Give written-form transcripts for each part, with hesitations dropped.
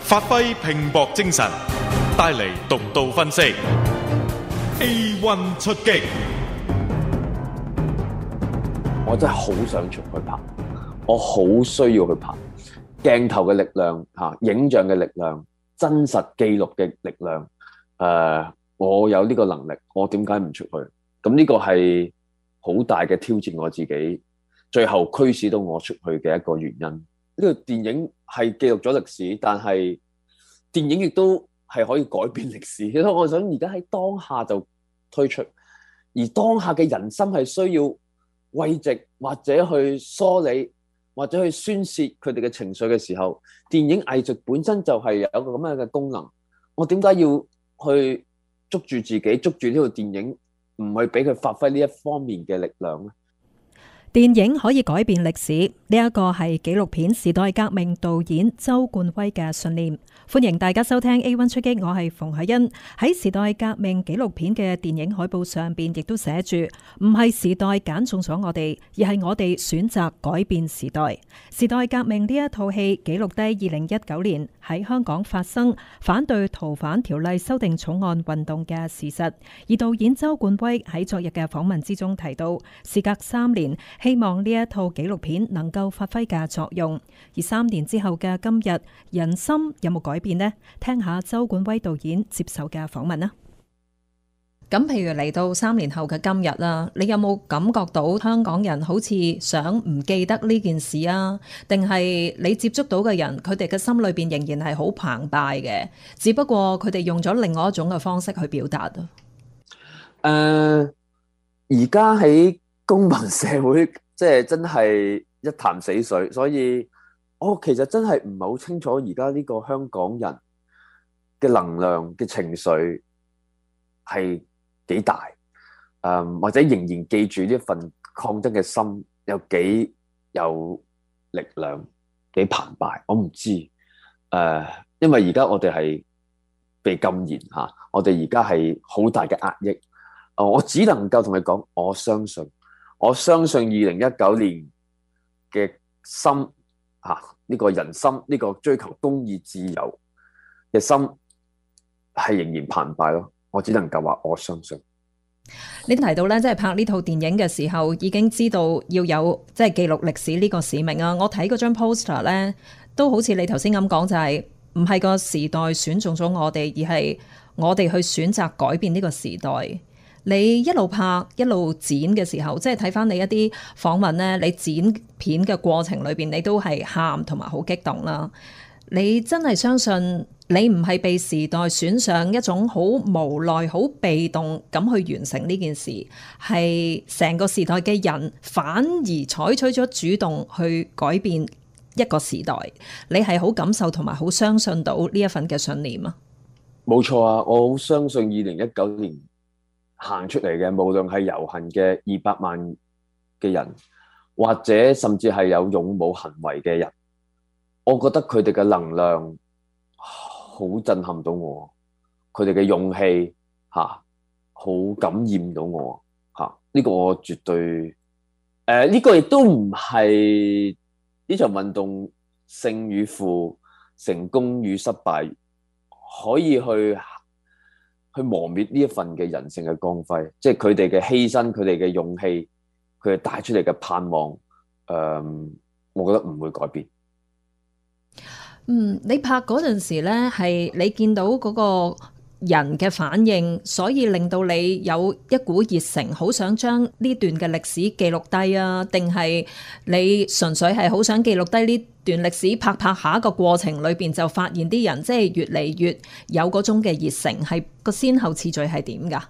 發揮拼搏精神，帶嚟獨到分析。A1 出擊， 我真係好想出去拍，我好需要去拍鏡頭嘅力量影像嘅力量，真實記錄嘅力量。我有呢個能力，我點解唔出去？咁呢個係好大嘅挑戰我自己，最後驅使到我出去嘅一個原因。呢個電影係記錄咗歷史，但係電影亦都係可以改變歷史。所以我想而家喺當下就推出，而當下嘅人心係需要慰藉或者去梳理或者去宣泄佢哋嘅情緒嘅時候，電影藝術本身就係有個咁樣嘅功能。我點解要去捉住自己，捉住呢套電影，唔去俾佢發揮呢一方面嘅力量咧？ 電影可以改變歷史，呢一個係紀錄片《時代革命》導演周冠威嘅信念。歡迎大家收聽 A1 出擊，我係馮海欣。喺《時代革命》紀錄片嘅電影海報上邊，亦都寫住唔係時代揀中咗我哋，而係我哋選擇改變時代。《時代革命》呢一套戲記錄低2019年喺香港發生反對逃犯條例修訂草案運動嘅事實。而導演周冠威喺昨日嘅訪問之中提到，事隔3年，希望呢一套紀錄片能夠發揮嘅作用。而3年之後嘅今日，人心有冇改變呢？聽下周冠威導演接受嘅訪問啦。咁譬如嚟到3年後嘅今日啦，你有冇感覺到香港人好似想唔記得呢件事啊？定係你接觸到嘅人，佢哋嘅心裏邊仍然係好澎湃嘅，只不過佢哋用咗另外一種嘅方式去表達啊。 而家喺公民社會，即係真係一潭死水，所以我其實真係唔係好清楚而家呢個香港人嘅能量嘅情緒係幾大，或者仍然記住呢份抗爭嘅心有幾有力量，幾澎湃，我唔知。因為而家我哋係被禁言吓，我哋而家係好大嘅壓抑。我只能夠同你講，我相信2019年嘅心呢個人心，呢個追求公義自由嘅心係仍然澎湃咯。我只能夠話我相信。 你提到咧，即係拍呢套電影嘅時候，已經知道要有即係記錄歷史呢個使命啊。我睇嗰張 poster 咧，都好似你頭先咁講，就係唔係個時代選中咗我哋，而係我哋去選擇改變呢個時代。你一路拍一路剪嘅時候，即係睇翻你一啲訪問咧，你剪片嘅過程裏邊，你都係喊同埋好激動啦。你真係相信你唔係被時代選上一種好無奈、好被動咁去完成呢件事，係成個時代嘅人反而採取咗主動去改變一個時代。你係好感受同埋好相信到呢一份嘅信念啊？ 冇錯啊，我好相信2019年行出嚟嘅，無論係遊行嘅200萬嘅人，或者甚至係有勇武行為嘅人，我覺得佢哋嘅能量好震撼到我，佢哋嘅勇氣好感染到我呢個我絕對呢個亦都唔係呢場運動勝與負、成功與失敗可以去磨滅呢一份嘅人性嘅光輝，即係佢哋嘅犧牲，佢哋嘅勇氣，佢哋帶出嚟嘅盼望，我覺得唔會改變。 你拍嗰陣時咧，係你見到嗰個人嘅反應，所以令到你有一股熱誠，好想將呢段嘅歷史記錄低啊？定係你純粹係好想記錄低呢段歷史，拍下一個過程裏邊就發現啲人即係越嚟越有嗰種嘅熱誠，係個先後次序係點噶？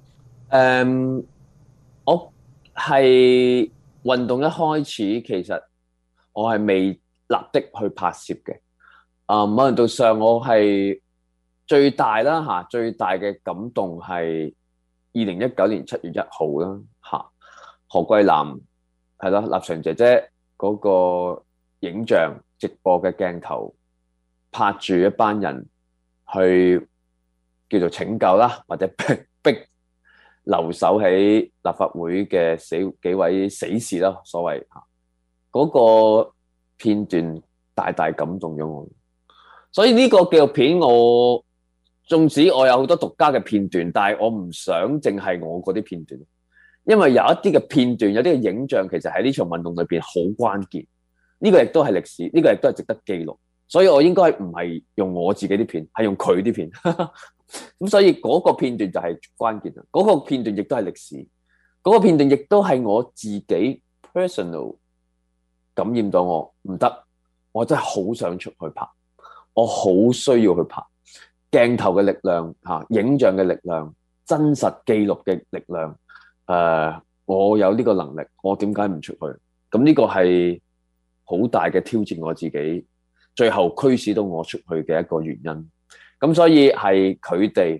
我係運動一開始，其實我係未立即去拍攝嘅。某程度上我係最大嘅感動係2019年7月1號啦，何桂藍係咯，立場姐姐嗰個影像直播嘅鏡頭拍住一班人去叫做拯救啦，或者逼留守喺立法會嘅幾位死士啦，所謂嗰個片段大大感動咗我。 所以呢個紀錄片縱使我有好多獨家嘅片段，但係我唔想淨係我嗰啲片段，因為有一啲嘅片段，有啲嘅影像，其實喺呢場運動裏邊好關鍵。呢個亦都係歷史，呢個亦都係值得記錄。所以我應該唔係用我自己啲片，係用佢啲片。咁所以嗰個片段就係關鍵啦。嗰個片段亦都係歷史，嗰個片段亦都係我自己 personal 感染到我唔得，我真係好想出去拍，我好需要去拍。鏡頭嘅力量，影像嘅力量，真實記錄嘅力量，我有呢個能力，我點解唔出去？咁呢個係好大嘅挑戰我自己，最後驅使到我出去嘅一個原因。咁所以係佢哋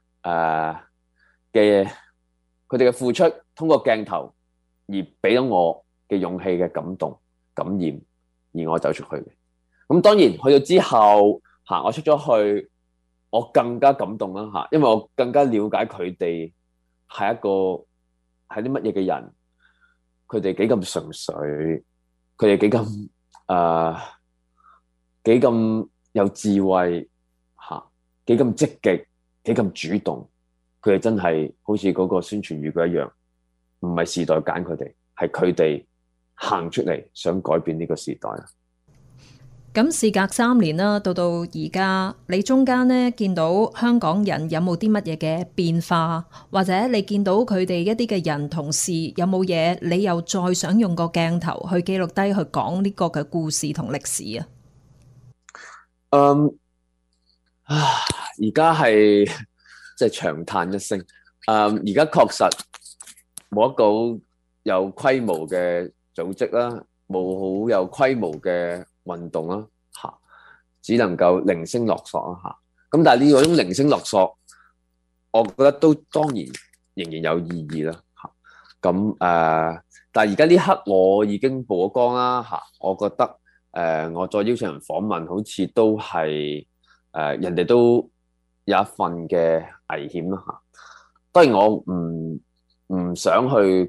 嘅付出，通過鏡頭而俾到我嘅勇氣嘅感動、感染，而我走出去嘅。咁當然去到之後，我出咗去。我更加感動啦，因為我更加了解佢哋係啲乜嘢嘅人，佢哋幾咁純粹，佢哋幾咁有智慧，幾咁積極，幾咁主動，佢哋真係好似嗰個宣傳語句一樣，唔係時代揀佢哋，係佢哋行出嚟想改變呢個時代。 咁事隔3年啦，到而家，你中間呢見到香港人有冇啲乜嘢嘅變化，或者你見到佢哋一啲嘅人同事有冇嘢，你又再想用個鏡頭去記錄低去講呢個嘅故事同歷史啊？ 而家係即係長嘆一聲。而家確實冇一個好有規模嘅組織啦，冇好有規模嘅運動啦，只能夠零星落索啦，咁但係呢種零星落索，我覺得都當然仍然有意義啦，咁但係而家呢刻我已經曝咗光啦，我覺得我再邀請人訪問，好似都係人哋都有一份嘅危險啦，當然我唔想去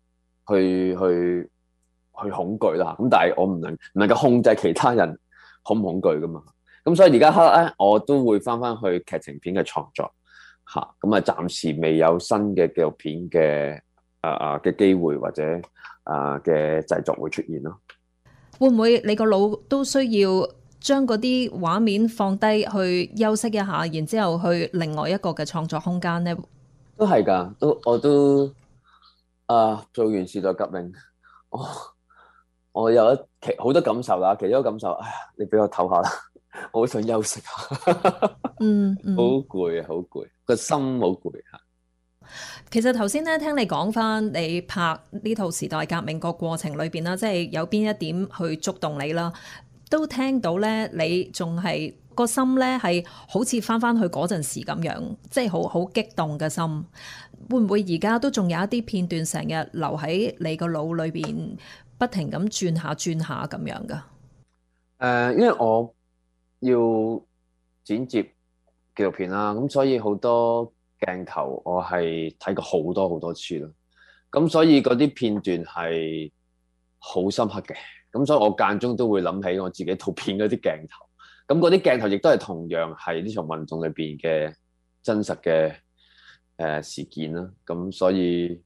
恐懼啦，咁但係我唔能夠控制其他人恐唔恐懼噶嘛，咁所以而家刻咧我都會翻去劇情片嘅創作，咁啊暫時未有新嘅紀錄片嘅機會或者嘅製作會出現咯。 會唔會你個腦都需要將嗰啲畫面放低去休息一下，然之後去另外一個嘅創作空間呢？ 都係噶，我都做完時代革命，我有好多感受啦，其中一個感受，你俾我唞下啦，我好想休息下，好攰啊，好攰，個心好攰吓。 其實頭先咧聽你講翻你拍呢套時代革命個過程裏邊啦，即係有邊一點去觸動你啦，都聽到咧你仲係個心咧係好似翻去嗰陣時咁樣，即係好激動嘅心。會唔會而家都仲有一啲片段成日留喺你個腦裏邊，不停咁轉下咁樣噶？ 因為我要剪接紀錄片啦，咁所以好多鏡頭我係睇過好多次啦，咁所以嗰啲片段係好深刻嘅，咁所以我間中都會諗起我自己套片嗰啲鏡頭，咁嗰啲鏡頭亦都係同樣係呢場運動裏邊嘅真實嘅事件啦，咁所以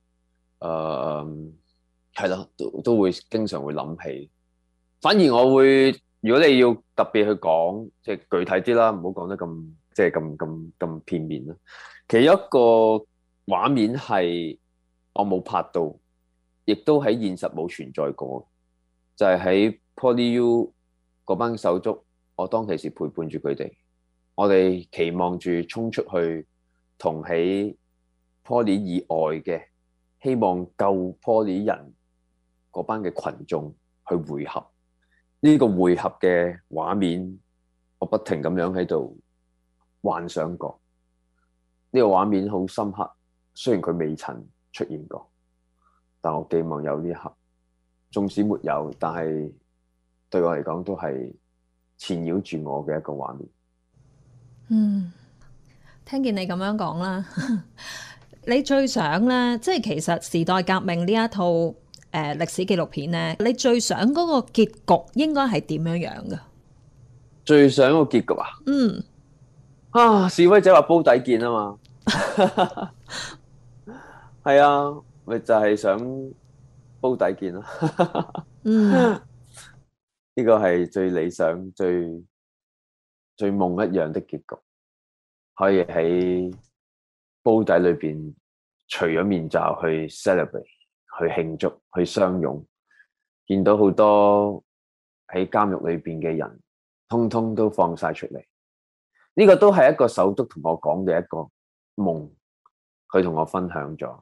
係咯，都會經常會諗起。反而我會，如果你要特別去講，即係具體啲啦，唔好講得咁即係咁片面啦。其中一個畫面係我冇拍到，亦都喺現實冇存在過，就係喺 PolyU 嗰班手足，我當其時陪伴住佢哋，我哋期望住衝出去，同喺 Poly 以外嘅希望救 Poly 人嗰班嘅群眾去匯合。呢個匯合嘅畫面，我不停咁樣喺度幻想過。呢個畫面好深刻，雖然佢未曾出現過，但我寄望有呢一刻。縱使沒有，但係對我嚟講都係纏繞住我嘅一個畫面。 聽見你咁樣講啦，你最想咧，即係其實時代革命呢一套歷史紀錄片咧，你最想嗰個結局應該係點樣樣噶？ 最想個結局示威者話煲底見啊嘛，係啊，咪就係想煲底見咯。呢個係最理想、最夢一樣的結局，可以喺煲底裏邊除咗面罩去 celebrate、去慶祝、去相擁，見到好多喺監獄裏邊嘅人，通通都放晒出嚟。呢個都係一個手足同我講嘅一個夢，佢同我分享咗。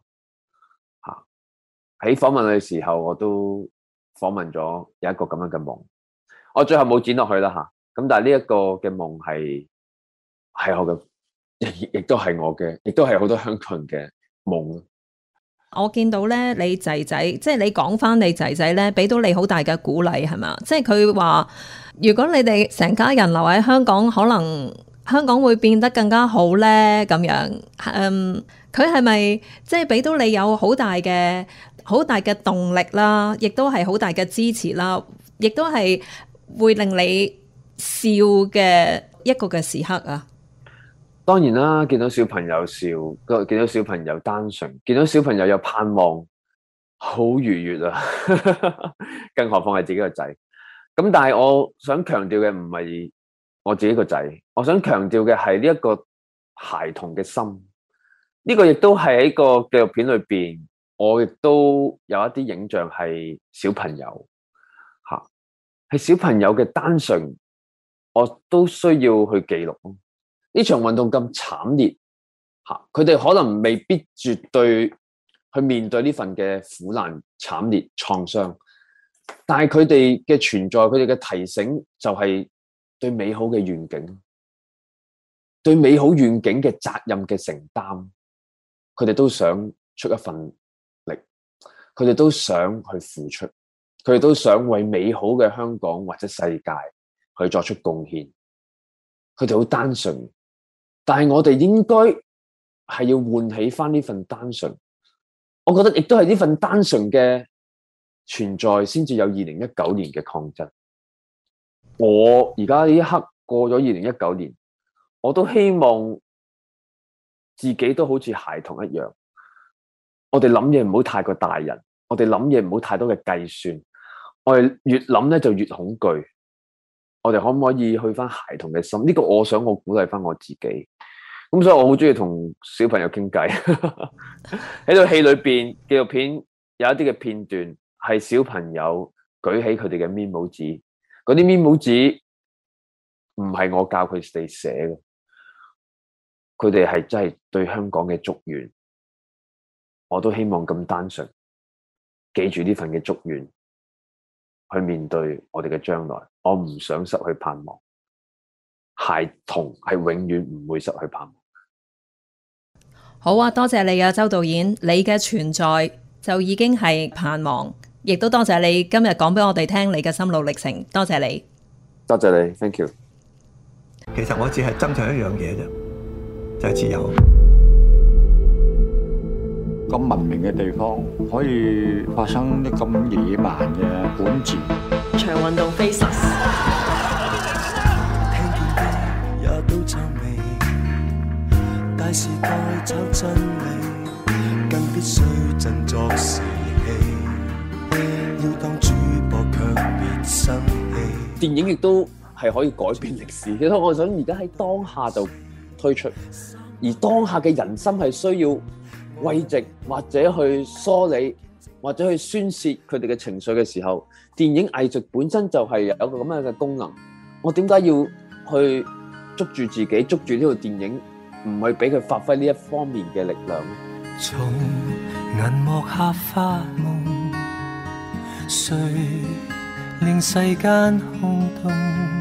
喺訪問佢嘅時候，我都訪問咗有一個咁樣嘅夢。我最後冇剪落去啦咁但係呢一個嘅夢係我嘅，亦都係我嘅，亦都係好多香港人嘅夢。 我見到咧，你仔仔，即係你講翻你仔仔咧，俾到你好大嘅鼓勵係嘛？即係佢話，如果你哋成家人留喺香港，可能香港會變得更加好咧。咁樣，佢係咪即係俾到你有好大嘅動力啦？亦都係好大嘅支持啦，亦都係會令你笑嘅一個嘅時刻啊！ 當然啦，見到小朋友笑，見到小朋友單純，見到小朋友有盼望，好愉悅啊！更何況係自己個仔。咁但係我想強調嘅唔係我自己個仔，我想強調嘅係呢一個孩童嘅心。呢個亦都係喺個紀錄片裏邊，我亦都有一啲影像係小朋友係小朋友嘅單純，我都需要去記錄。呢場運動咁慘烈佢哋可能未必絕對去面對呢份嘅苦難、慘烈、創傷，但係佢哋嘅存在，佢哋嘅提醒就係對美好嘅願景，對美好願景嘅責任嘅承擔，佢哋都想出一份力，佢哋都想去付出，佢哋都想為美好嘅香港或者世界去作出貢獻。佢哋好單純。但係我哋應該係要喚起翻呢份單純，我覺得亦都係呢份單純嘅存在，先至有2019年嘅抗爭。我而家呢一刻過咗2019年，我都希望自己都好似孩童一樣，我哋諗嘢唔好太過大人，我哋諗嘢唔好太多嘅計算，我哋越諗咧就越恐懼。我哋可唔可以去翻孩童嘅心？呢個我想我鼓勵翻我自己。咁所以我好中意同小朋友傾偈。喺套戲裏邊，紀錄片有一啲嘅片段係小朋友舉起佢哋嘅面帽紙，嗰啲面帽紙唔係我教佢哋寫嘅，佢哋係真係對香港嘅祝願。我都希望咁單純，記住呢份嘅祝願，去面對我哋嘅將來。我唔想失去盼望，孩童係永遠唔會失去盼望。 好啊，多謝你啊，周導演，你嘅存在就已經係盼望，亦都多謝你今日講俾我哋聽你嘅心路歷程，多謝你， 多謝你 ，thank you。 其實我只係爭取一樣嘢啫，就係自由。 咁文明嘅地方可以發生啲咁野蠻嘅管治。 長運動 faces。 聽見歌也都皺眉，大時代找真理，更必須振作士氣，要當主播卻別生氣。 電影亦都係可以改變歷史，其實我想而家喺當下就推出，而當下嘅人心係需要慰藉或者去梳理或者去宣泄佢哋嘅情緒嘅時候，電影藝術本身就係有個咁樣嘅功能。我點解要去捉住自己，捉住呢套電影，唔去俾佢發揮呢一方面嘅力量呢？ 從銀幕下發夢，誰令世間空洞？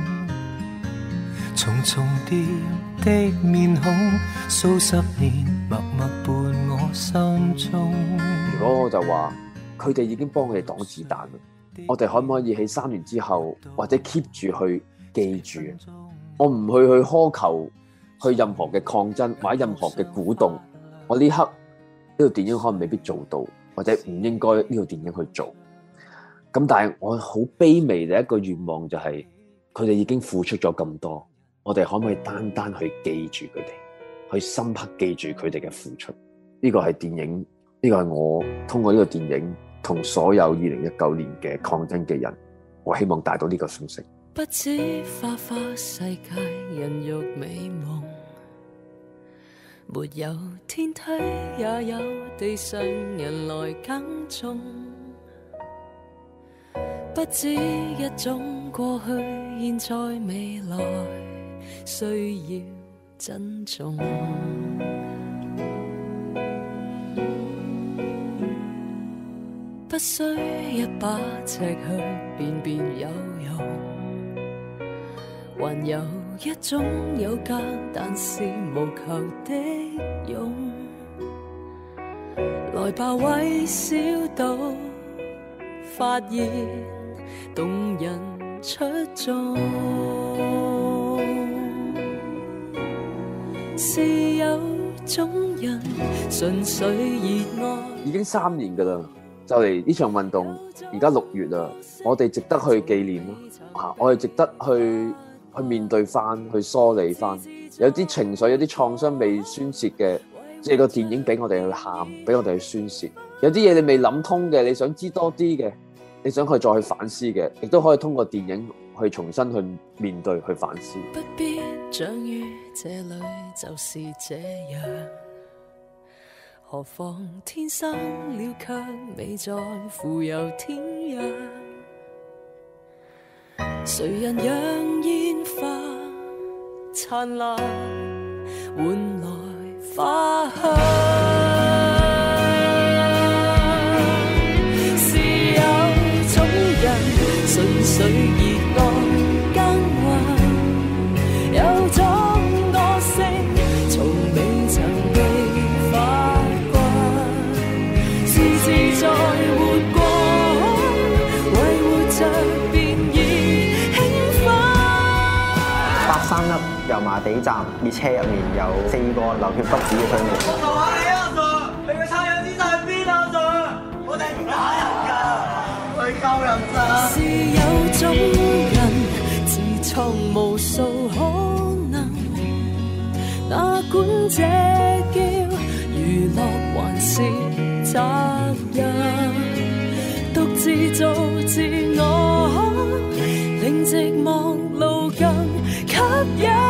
重重疊的面孔，數十年默默伴我心中。 如果我就話佢哋已經幫佢哋擋子彈啦，我哋可唔可以喺3年之後或者 keep 住去記住？我唔去苛求去任何嘅抗爭或者任何嘅鼓動。我呢刻呢套電影可能未必做到，或者唔應該呢套電影去做。咁但係我好卑微嘅一個願望就係佢哋已經付出咗咁多，我哋可唔可以單單去記住佢哋，去深刻記住佢哋嘅付出？呢個係電影，呢個係我通過呢個電影同所有2019年嘅抗爭嘅人，我希望帶到呢個信息。 不止花花世界人肉美夢，沒有天梯也有地上人來耕種，不止一種過去現在未來需要珍重，不需一把尺去辨別有用，還有一種有價但是無求的勇，來吧微笑到發現動人出眾，是有種人純粹熱愛。 已經3年㗎啦，就嚟呢場運動，而家6月啦，我哋值得去紀念咯，我哋值得去面對翻，去梳理翻，有啲情緒，有啲創傷未宣泄嘅，即係個電影俾我哋去喊，俾我哋去宣泄。有啲嘢你未諗通嘅，你想知多啲嘅，你想去再去反思嘅，亦都可以通過電影去重新去面對，去反思。 不必長於這裏就是這樣，何況天生了卻未在乎有天壤，誰人讓煙花燦爛換來花香，是有種人純粹熱愛耕耘，有種個性從未曾被發掘，是自在活過，為活着便已興奮。 831油麻地站列車入面有4個流血不止嘅傷員。我求下你啊 Sir， 你個差人知晒喺邊啊 Sir， 我哋唔打人㗎，我哋救人咋。 是有種人自創無數可能，哪管這叫娛樂還是責任，獨自做自我，令寂寞路更吸引。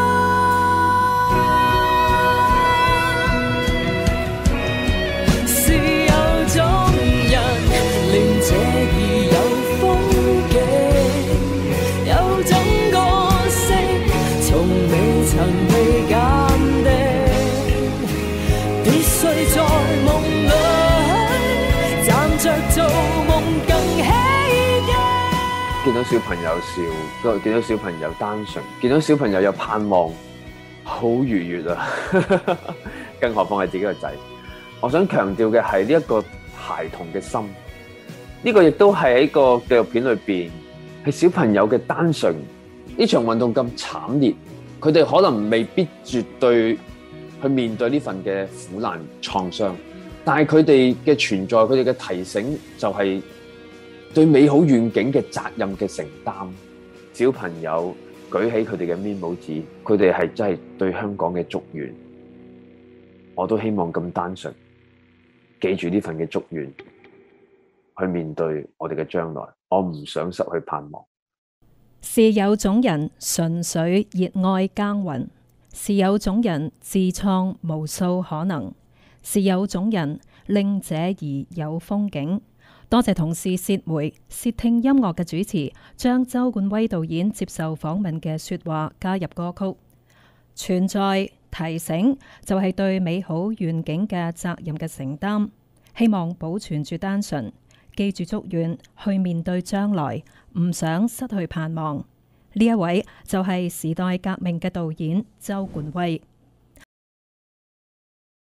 是有種人令這兒有風景，有種個性從未曾被鑑定，必須在夢裏站着做夢更喜嘅。 見到小朋友笑，見到小朋友單純，見到小朋友有盼望，好愉悅啊！更何況係自己個仔。我想強調嘅係呢一個孩童嘅心，呢個亦都係喺個紀錄片裏邊，係小朋友嘅單純。呢場運動咁慘烈，佢哋可能未必絕對去面對呢份嘅苦難創傷，但係佢哋嘅存在，佢哋嘅提醒就係對美好願景嘅責任嘅承擔。小朋友舉起佢哋嘅面拇指，佢哋係真係對香港嘅祝願。我都希望咁單純，記住呢份嘅祝願，去面對我哋嘅將來。我唔想失去盼望。 是有種人純粹熱愛耕耘，是有種人自創無數可能，是有種人令這兒有風景。多謝同事薛梅竊聽音樂嘅主持，將周冠威導演接受訪問嘅說話加入歌曲。存在提醒就係對美好願景嘅責任嘅承擔，希望保存住單純，記住祝願，去面對將來，唔想失去盼望。呢一位就係時代革命嘅導演周冠威。